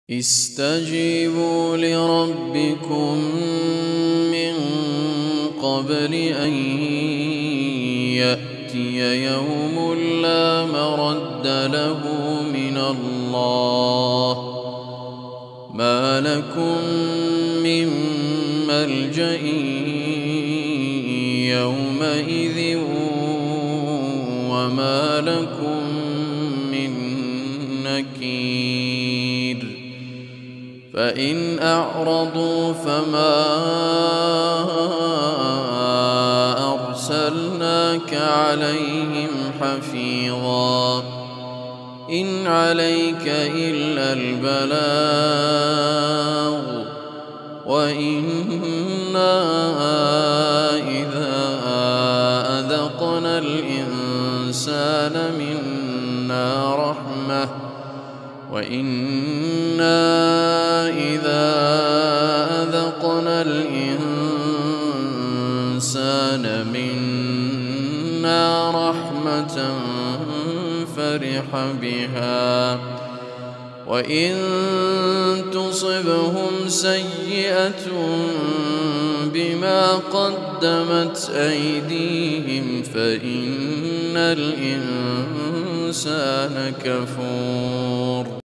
استجيبوا لربكم من قبل أن يأتي يوم لا مرد له من الله ما لكم من ملجأ يومئذ وما لكم من نكير فإن أعرضوا فما أرسلناك عليهم حفيظا إن عليك إلا البلاغ وإنا إذا أذقنا الإنسان منا رحمة وإنا إذا أذقنا الإنسان منا رحمة فرح بها وإن تصبهم سيئة بما قدمت أيديهم فإن الإنسان كفور